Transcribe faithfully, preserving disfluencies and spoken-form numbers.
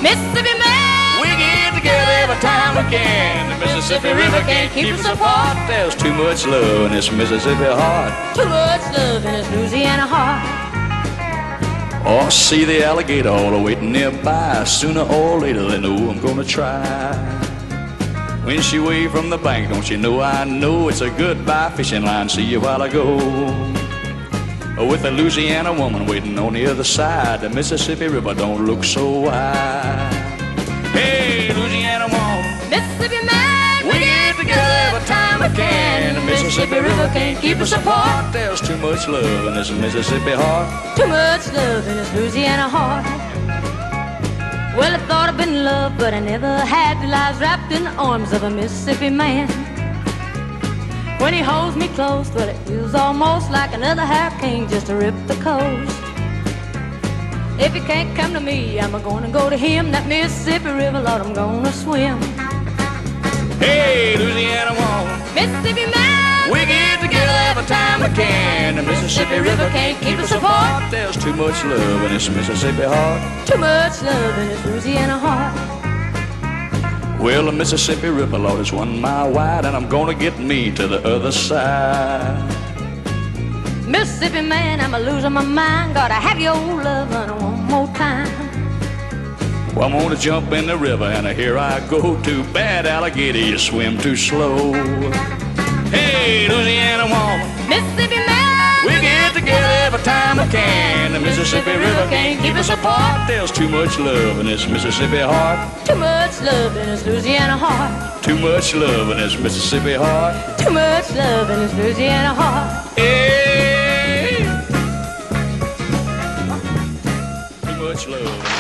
Mississippi man, We get together every time we can. The Mississippi River can't keep us apart. There's too much love in this Mississippi heart. too much love in this Louisiana heart. Oh, see the alligator all waiting nearby. Sooner or later they know I'm gonna try. When she waved from the bank, don't you know I know it's a goodbye fishing line. See you while I go. With a Louisiana woman waiting on the other side, the Mississippi River don't look so wide. Hey, Louisiana woman, Mississippi man, we get together every time we can. The Mississippi River can't keep us apart. There's too much love in this Mississippi heart. too much love in this Louisiana heart. Well, I thought I'd been in love, but I never had till I was wrapped in the arms of a Mississippi man. When he holds me close, well, it feels almost like another hurricane just to rip the coast. If he can't come to me, I'm gonna go to him. That Mississippi River, Lord, I'm gonna swim. Hey, Louisiana woman, Mississippi man, we get together every time we can. The Mississippi River can't keep us apart. There's too much love in this Mississippi heart. too much love in this Louisiana heart. Well, the Mississippi River, Lord, is one mile wide, and I'm gonna get me to the other side. Mississippi man, I'm a losing my mind. Gotta have your love running one more time. Well, I'm gonna jump in the river, and here I go. Too bad, alligator, you swim too slow. Hey, Louisiana woman, Mississippi man, we get together every time we can. The Mississippi River can't keep us apart. There's too much love in this Mississippi heart. too much love in this Louisiana heart. Too much love in this Mississippi heart. Too much love in this Louisiana heart. Hey, too much love.